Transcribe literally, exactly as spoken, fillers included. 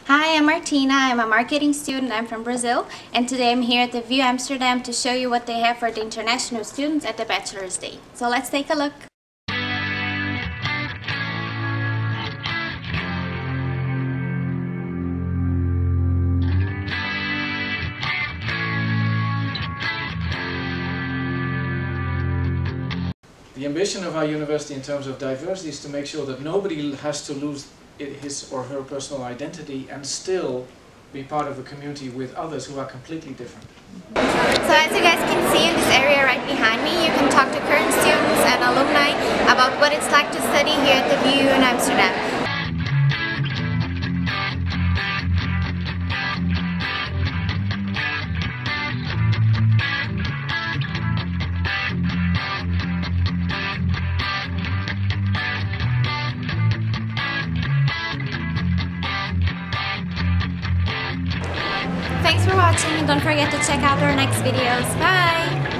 Hi, I'm Martina. I'm a marketing student. I'm from Brazil, and today I'm here at the Vrije Amsterdam to show you what they have for the international students at the Bachelor's Day. So let's take a look. The ambition of our university in terms of diversity is to make sure that nobody has to lose his or her personal identity and still be part of a community with others who are completely different. So as you guys can see in this area right behind me, you can talk to current students and alumni about what it's like to study here at the Vrije in Amsterdam. Thanks for watching, and don't forget to check out our next videos. Bye!